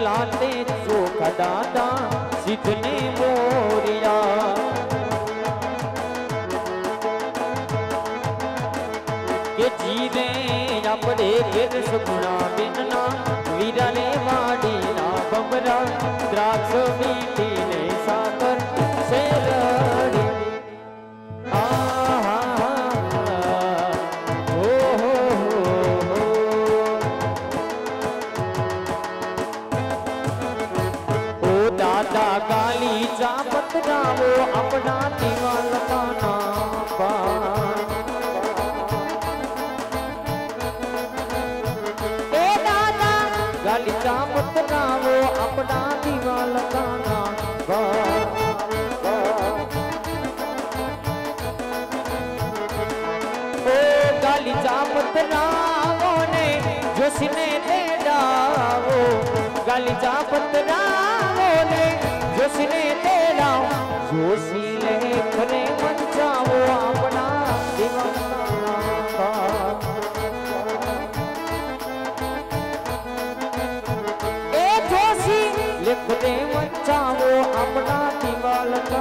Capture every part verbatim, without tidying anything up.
लाते चोखा दादा सिद्धने मोरिया के जीवे अपने गिर सुगुणा बिनना वीरा ने वाड़ी ना बमरा द्राक्ष मीठी ने साकर से लड़ी गाली चापत जावो अपना दीवाल का नापा ए दादा गाली चापत जावो अपना दीवाल का नापा ओ गाली चापत जावो ने जोशिने दे डावो गाली चापत जावो ने जोशिने तेरा जोशी लेखने बचाओ अपना दीवाना ए जोशी लेखने बचाओ अपना दीवाना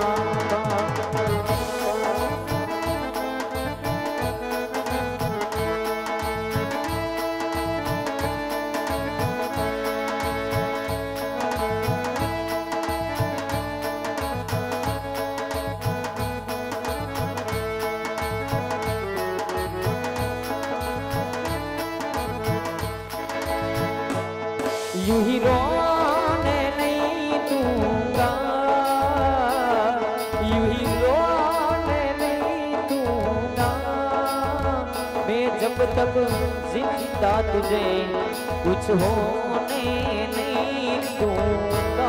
यूं ही रोने नहीं दूंगा यूं ही रोने नहीं दूंगा मैं जब तक जिंदा तुझे कुछ होने नहीं दूंगा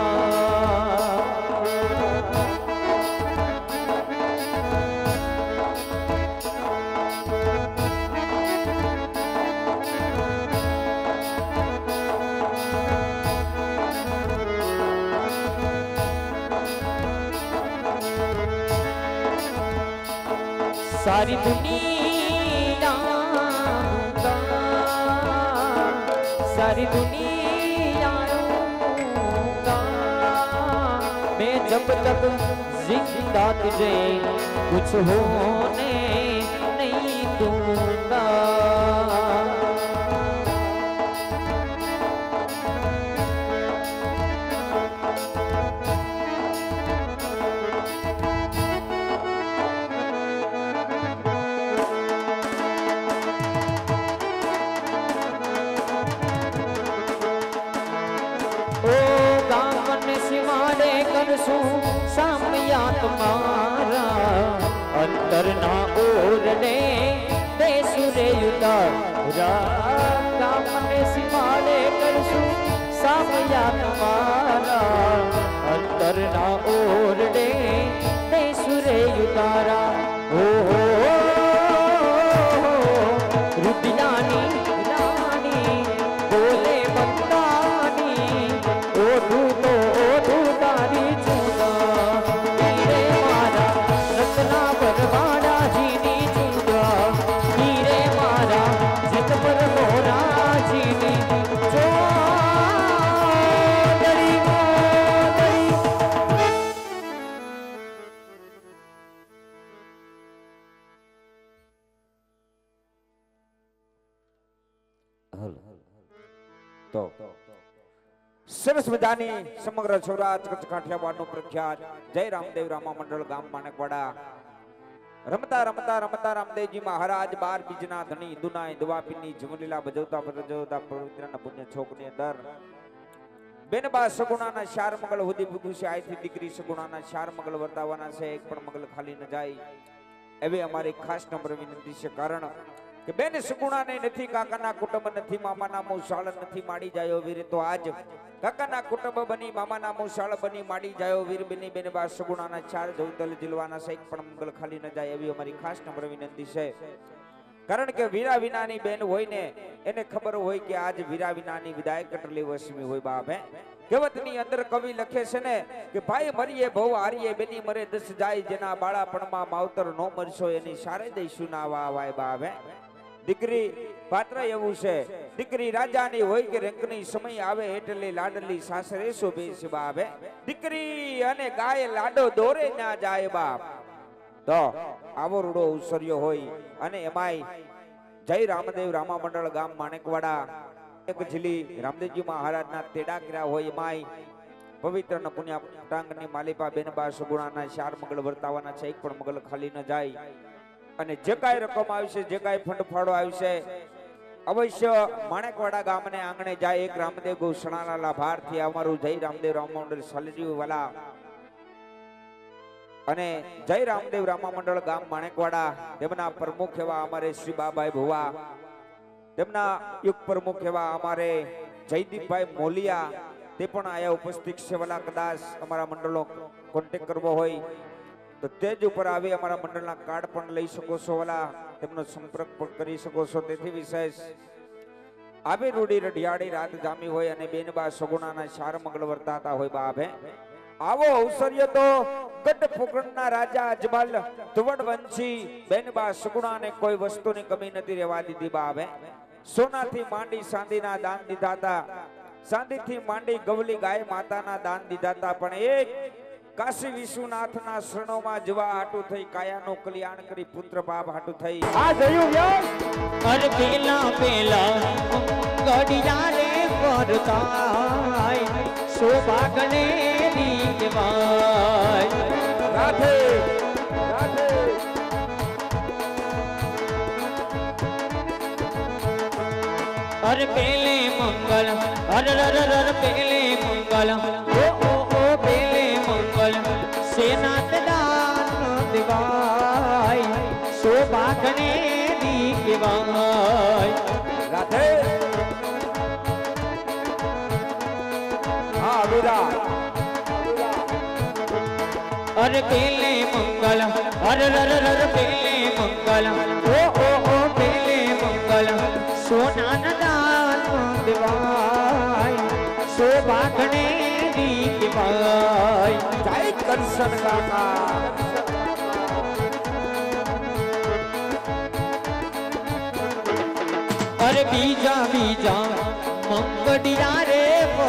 सारी दुनिया सारी दुनिया मैं जब तक जिंदा तुझे कुछ होने नहीं दूंगा करसू सामया तुम्हारा अंतर ना ओरने दे सुरे उतारा कामने सिमाले करसू सामया तुम्हारा अंतर ना ओरने दे सुरे उतारा ओ हो रुदियानी रानी बोले बंदानी ओ तू तो ओ तू तारी चूड़ा हीरे मारा रत्ना परवाड़ा जीनी चूड़ा हीरे मारा जित पर मोरा जीनी जो दरी मोदरी तो सरस मजानी समग्र सौराष्ट्र कच्छ काठियावाड़ प्रख्यात जय रामदेव रामा मंडल गाम माणकवाड़ा रमता रमता रमता रामदेव जी महाराज बार बीजना धनी दुना दुआ पीनी झुमलीला बजवता बजवता पवित्र पुण्य छोक ने अंदर बेन बा सगुणा ना चार मंगल हुदी बुधु से आई थी दीकरी सगुणा ना चार मंगल वर्तावाना से एक पण मंगल खाली न जाए एवे हमारे खास नंबर विनंती से कारण કે બેન સગુણા ને નથી કાકાના કુટુંબ નથી મામાના મોસાળ નથી માડી જાયો વીર તો આજ કાકાના કુટુંબ બની મામાના મોસાળ બની માડી જાયો વીર બેની બેન બા સગુણાના ચાર જવતલ જીલવાના સૈક પણ મંગલ ખાલી ન જાય એવી અમારી ખાસ નમ્ર વિનંતી છે કારણ કે વીરા વિનાની બેન હોય ને એને ખબર હોય કે આજ વીરા વિનાની વિદાય કેટલી વસમી હોય બાપ હે કહેવતની અંદર કવિ લખે છે ને કે ભાઈ મરીએ ભવ હારીએ બેની મરે દસ જાય જેના બાળાપણમાં માવતર નો મરશો એની સારે દઈશું ના વાવાય બાપ હે દીકરી પાત્ર એવું છે, દીકરી રાજાની હોય કે રેંકની સમય આવે એટલે લાડલી સાસરે શોભે બાપ. દીકરી અને ગાય લાડો દોરે ના જાય બાપ. તો આવો રૂડો અવસર્યો હોય અને એમાંય જય રામદેવ રામા મંડળ ગામ માણેકવાડા એક જિલ્લી રામદેવજી મહારાજના તેડા કર્યા હોય એમાંય પવિત્ર ન પુણ્ય પટાંગની માલિપા બેનબા સુગુણાના ચાર મગલ વર્તાવાના છે, એક પણ મગલ ખાલી ન જાય. અને જે કાંઈ રકમ આવશે, જે કાંઈ ફંડ ફાળો આવશે, અવશ્ય માણેકવાડા ગામને આંગણે જાય. એક રામદેવ ગૌશાળાના લાભાર્થી અમારું જય રામદેવ રામ મંડળ સલજી વાલા અને જય રામદેવ રામા મંડળ ગામ માણેકવાડા તેમના પ્રમુખ એવા અમારે શ્રી બાબાઈ ભુવા, તેમના યુગ પ્રમુખ એવા અમારે જયદીપભાઈ મોલિયા તે પણ આયા ઉપસ્થિત છે. વાલા કદાચ અમારા મંડળનો કોન્ટેક્ટ કરવો હોય તો તેજ ઉપર આવી અમારા મંડળના કાર્ડ પણ લઈ શકો છો, વાલા તેમનો સંપર્ક પણ કરી શકો છો. તેથી વિશેષ આવી રૂડી રઢિયાળી રાત જામી હોય અને બેનબા સગુણાના ચાર મંગળ વર્તાતા હોય બાપ. હે આવો અવસર્ય તો ગઢ ફુકણના રાજા અજમલ તુવડ વંશી બેનબા સગુણાને કોઈ વસ્તુની કમી નથી રહેવા દીધી બાપ. હે સોનાથી માંડી ચાંદીના દાન દીધા હતા, ચાંદીથી માંડી ગવલી ગાય માતાના દાન દીધા હતા, પણ એક કાશી વિશ્વનાથના શરણોમાં જવા હાટુ થઈ કાયાનું કલ્યાણ કરી પુત્ર બાપ હાટુ થઈ આ જયું વ્યાસ અરે પેલા પેલા ગડિયા રે પરતાય શોભાગને રીવાય રાધે રાધે. અરે પેલે મંગલ અરે રર રર પેલે મંગલ ઓ ઓ ઓ પેલે મંગલ સેનાત દાન દિવાય શોભાગને રીવાય રાધે. હા વિરા અરે પેલે મંગલ અરે રર રર પેલે મંગલ ઓ ઓ ઓ પેલે મંગલ સોના દાન દિવાય શોભાગને રીવાય જય કરશન કાકા. અરે બીજા બીજા મંગડિયા રે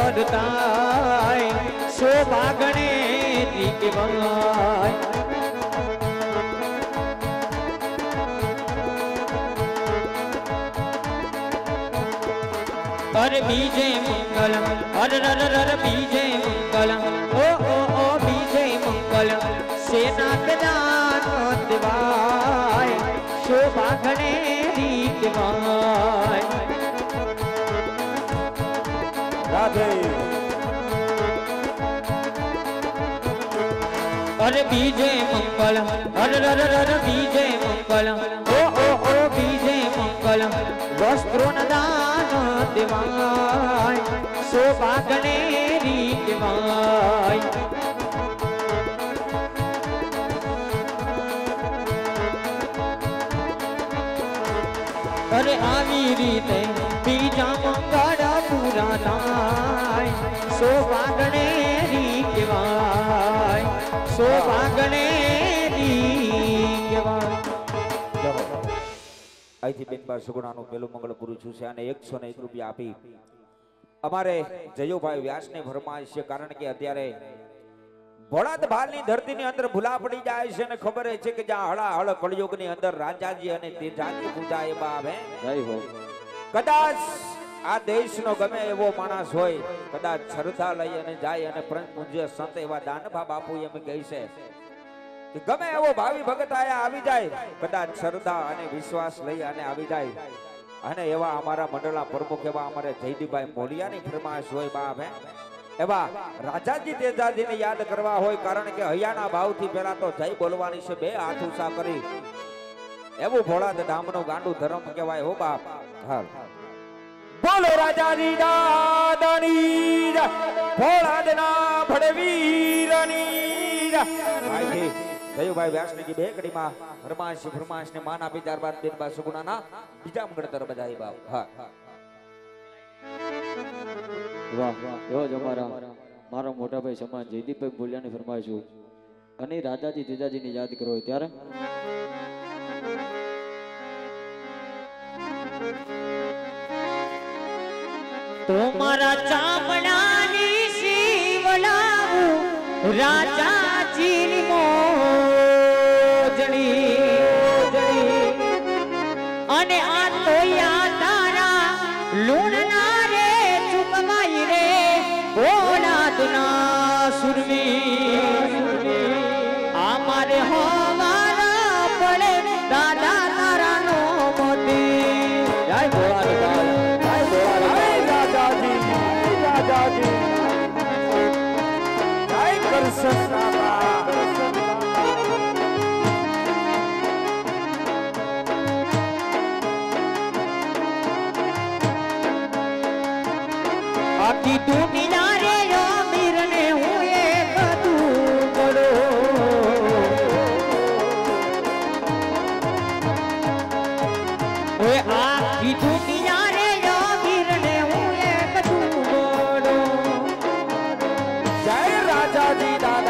પરતાય શોભાગણે રીવાય અરે બીજે મંગલ અરે રર રર બીજે મંગલ ઓ ઓ ઓ બીજે મંગલ સેના દાન દિવાય શોભાગણે રીવાય રાધે. અરે બીજે મંગલ અરે રર રર બીજે મંગલ ઓ ઓ ઓ બીજે મંગલ વસ્ત્રો દાન દિવાય શોભાગણે રીવાય અરે આવી રીતે બીજા મંગળ પૂરા થાય શોભાગણે રીવાય શોભાગણે રીવાય. અહીંથી બેનબા સુગુણાનું પેલું મંગળ પૂરું છું છે અને એકસો ને એક રૂપિયા આપી અમારે જયુભાઈ વ્યાસને ફરમાઈશ છે, કારણ કે અત્યારે ભોળાદ ભાલની ધરતીની અંદર ભૂલા પડી જાય છે અને ખબર છે કે જ્યાં હળા હળ કળયુગની અંદર રાજાજી અને તેજાજી પૂજાય બાપ. હે જય હો. કદાચ આ દેશનો ગમે એવો માણસ હોય, કદાચ શ્રદ્ધા લઈ અને જાય અને પરમ પૂજ્ય સંત એવા દાનભા બાપુ એમ કહે છે કે ગમે એવો ભાવિ ભગત આયા આવી જાય, કદાચ શ્રદ્ધા અને વિશ્વાસ લઈ અને આવી જાય અને એવા અમારા મંડળના પ્રમુખ એવા અમારે જયદીપભાઈ મોલિયાની ફરમાઈશ હોય બાપ. હે એવા રાજાજી તેજાજીને યાદ કરવા હોય, કારણ કે હૈયાના ભાવથી પેલા તો જય બોલવાની છે, બે હાથ ઊંચા કરી એવું ભોળાદ ધામનું ગાંડું ધર્મ કહેવાય હો બાપ. હાલ બોલો રાજાજી દાદાની ભોળાદના ભડવીરની ભાઈ જયુભાઈ વ્યાસની બે કડીમાં ફરમાશ ફરમાશ ને માન આપી ત્યારબાદ બેનબા સુગુણાના બીજા મંગળ તરફ બધાઈ બાપ. હા વાહ વાહ. એવો જ અમારા મારો મોટા ભાઈ સમાન જયદીપભાઈ બોલ્યાની ફરમાઈશું અને રાજાજી તેજાજીને યાદ કરો ત્યારે तुम्हारा चामड़ानी शिवलाऊ राजा जी मोजड़ी अने आ तो या तारा लूणना रे चुकमाई रे भोलादना सुरवी आमारे हमारा पड़े दादा तारा नो मोती जय भोलादास जय भोलादास राजा जी राजा जी जय कृष्ण दादा आखी दुनिया रे अमीर ने हुए कदू करो ओए आखी दुनिया रे अमीर ने हुए कदू करो जय राजा जी दादा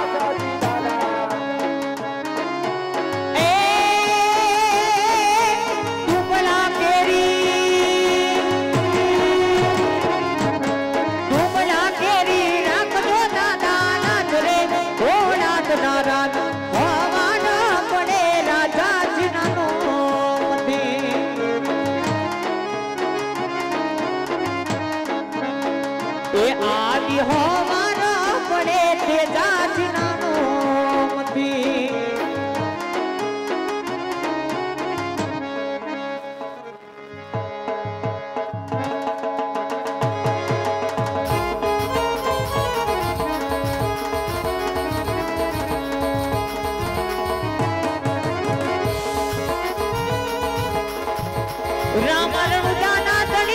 आदि हमारा पड़े तेजा जिनानो मती रामल उजाना तली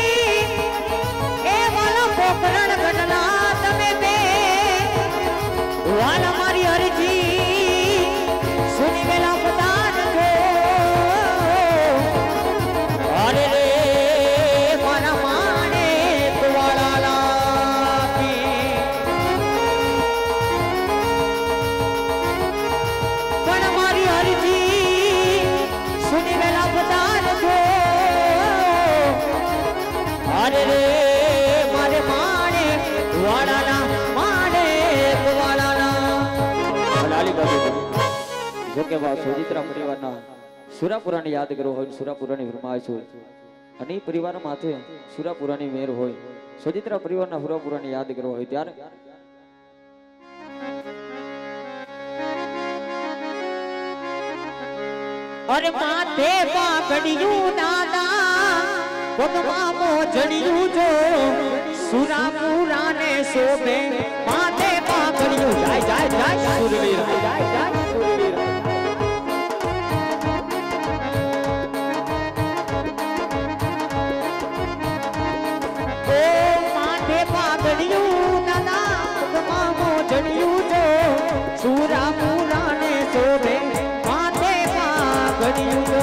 वाला मारी हरजी सुनी मेला पतान को अरे रे मारा माने वाला लाती वाला मारी हरजी सुनी मेला पतान को अरे रे मारे माने वाला ना माने वाला जो के बाद सोजित्रा परिवारना सुरापुरानी याद करो होय सुरापुरानी फरमाइश होय अनी परिवार माथे सुरापुरानी मेर होय सोजित्रा परिवारना सुरापुरानी याद करो होय त्यारे अरे माथे पाकड़ियूं दादा पगमा मोजड़ियूं जो सुरापुराने सोबे माथे पाकड़ियूं जाय जाय जाय सुरवीर जाय जाय सुरवीर सूरा पुराने सोबे माथे पागड़ियों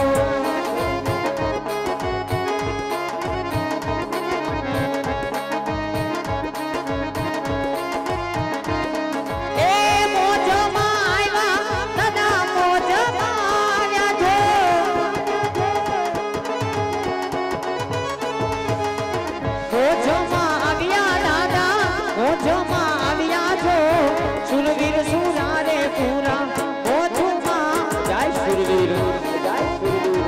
ए मोज मायवा दादा मोज माया जो मोज माविया दादा मोज माविया जो सुरवीर सुरारे पूरा मोजुमा जय सुरवीर जय सुरवीर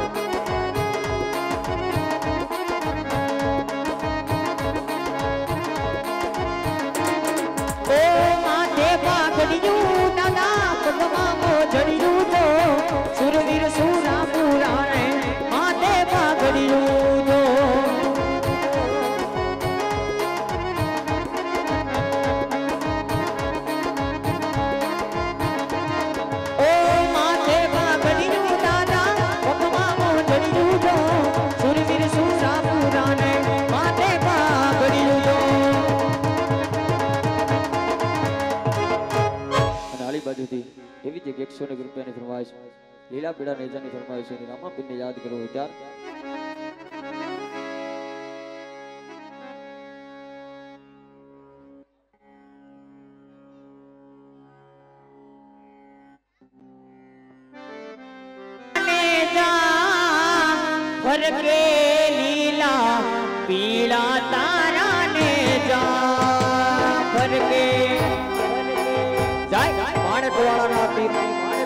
ओ माथे पागड़ियूं दादा पगमा मोजड़ियूं जो सुरवीर सुरा पूरा रे माथे पागड़ियूं जो एवी जगह एक सौ रुपया ने फरमाइश लीला बेड़ा नेजा ने फरमाइश ने रामा पिन ने याद करो त्यार नेजा भर के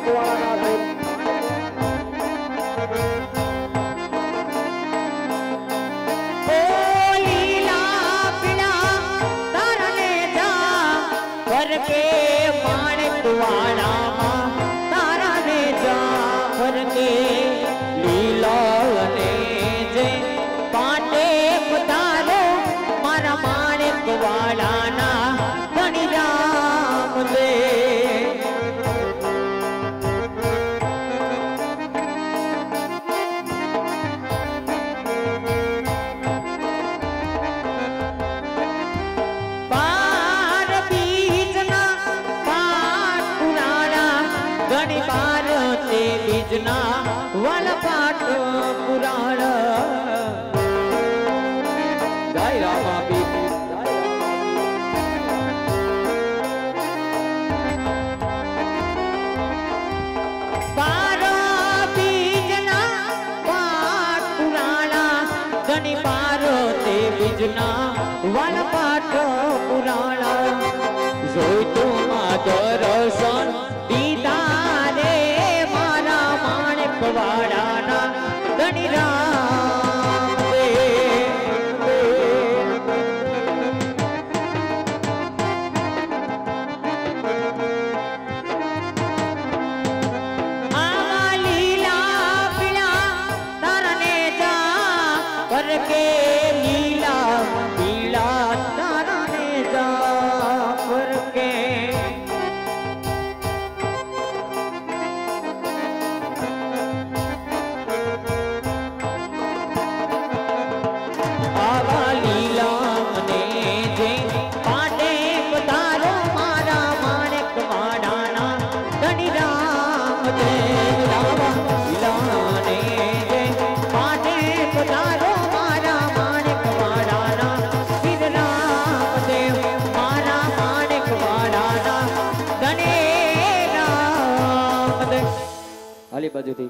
આલી બાજુથી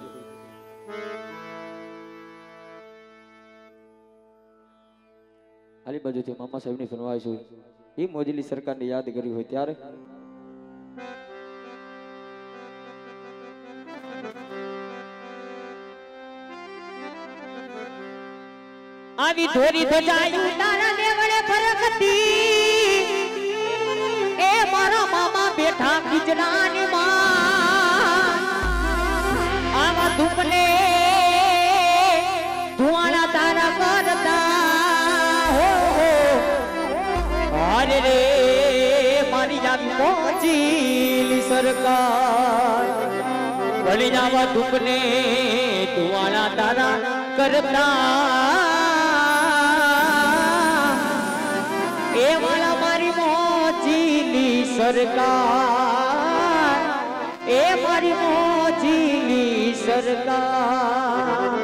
આલી બાજુથી મામા સાહેબની ફરમાઈશ હોય એ મોદીની સરકારને યાદ કરી હોય ત્યારે આવી ધોરી ધજાયું તારા દેવળે ફરકતી એ મારા મામા બેઠા ખીજડાની માં આવા ધૂપને ધુઆણા તારા કરતા હો અરે રે મારી જાવી પહોંચી સરકાર ભલી જાવા ધૂપને ધુઆણા તારા કરતા એ વાલા મારી મોજીલી સરકાર એ મારી મોજીલી સરકાર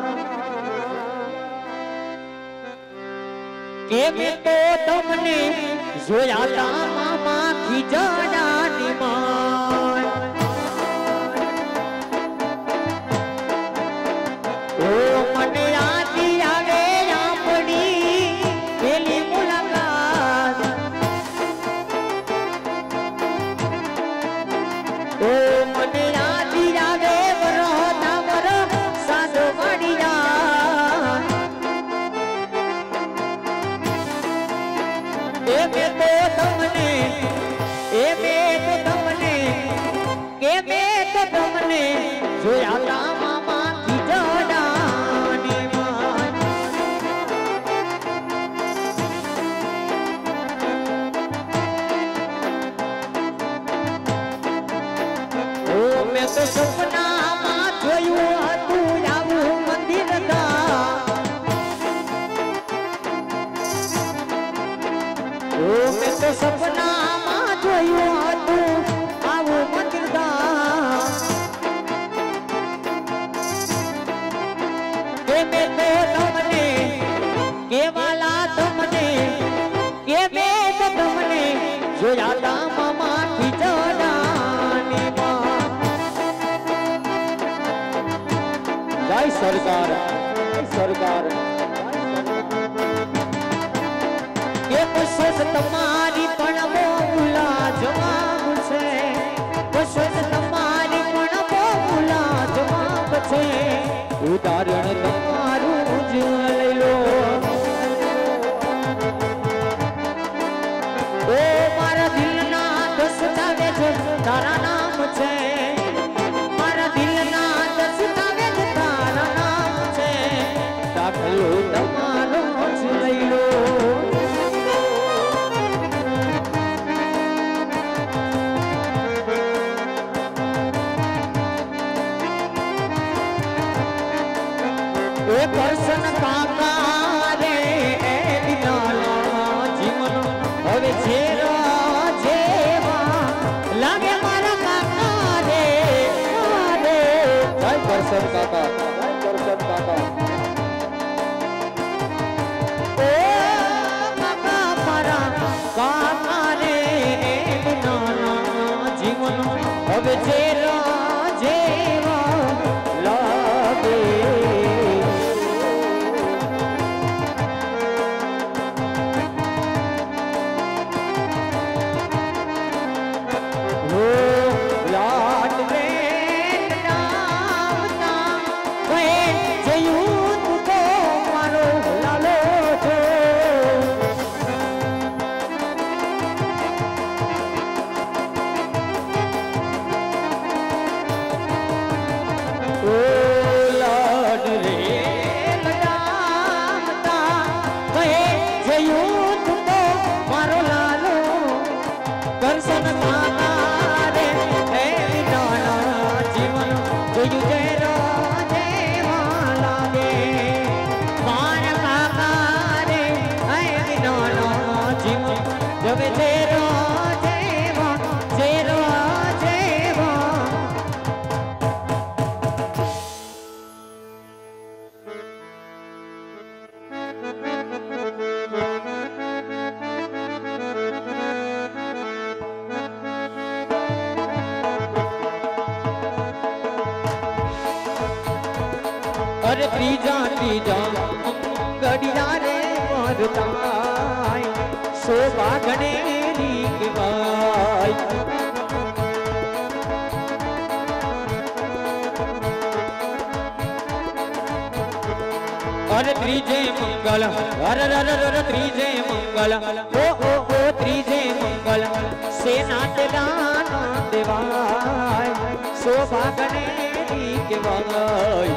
કે મેં તો તમને જોયા તા મામા ખીજડાની માન ઓ મને આતી આવે આપણી પેલી મુલાકાત ઓ મને આતી આવે વરહતા વર સાધો વાડિયા એ મેં તો તમને એ મેં તો તમને કે મેં તો તમને જોયા તા મામા ખીજડાની માન ઓ મેં તો સપનામાં જોયું હતું આવું મંદિર તા ઓ મેં તો સપનામાં જોયું હતું આવું મંદિર તા કે મેં તો તમને કેવાલા તમને કે મેં તો તમને જોયા તા મામા ખીજડાની માં જય સરકાર જય સરકાર કે પસંદ તમારી પણ બહુ લાજવાબ છે પસંદ તમારી પણ બહુ હવે જેરા જેવા લાગે ઓ લાડ રે નામતા કહે જયું તું તો મારો લાલો છો ઓ લાડ રે નામતા કહે જયું તું તો મારો લાલો દર્શન થતા રે હે વિનાના જીવન જોયું જેરા જેવા લાગે મારા કાકા રે હે વિનાના જીવન જવે જેરા જેવા જેરા જેવા અરે ત્રીજા ત્રીજા ગડિયા રે વરતાય શોભા ગણેરી કહેવાય અરે ત્રીજે મંગલ અરે અરે અરે ત્રીજે મંગલ ઓ ઓ ઓ ત્રીજે મંગલ સેના દાન દેવાય શોભા ગણેરી કહેવાય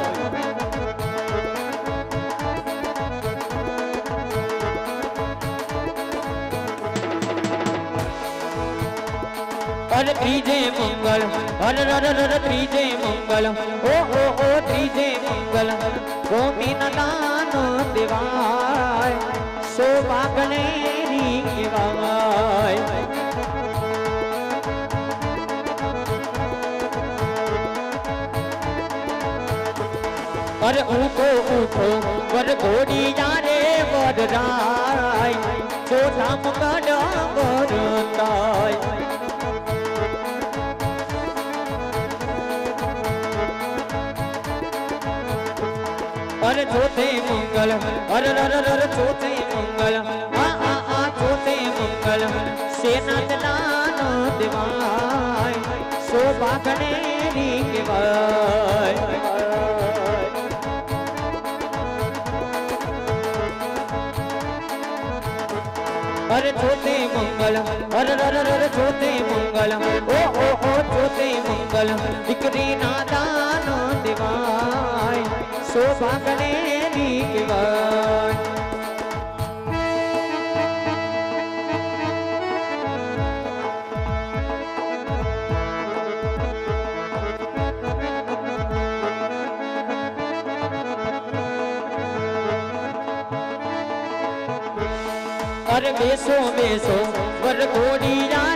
અરે ત્રીજે મંગલ અરે અરે અરે ત્રીજે મંગલ ઓ ઓ ઓ ત્રીજે મંગલ ગોમીન દાન દેવાય શોભા ગણેરી કહેવાય અરે ઊંકો ઊંકો વર ઘોડી જારે વરરાય ચોથા મંગળ વરતાય અરે ચોથે મંગલ અરે અરે અરે ચોથે મંગલ આ આ આ ચોથે મંગલ સેના દાન દેવાય શોભા ગણેરી કહેવાય અરે ચોથે મંગલ અરે અરે અરે ચોથે મંગલ ઓ ઓ ઓ ચોથે મંગલ દીકરી ના દાન દેવાય શોભા ગણેરી કહેવાય અરે બેસો બેસો વર ઘોડી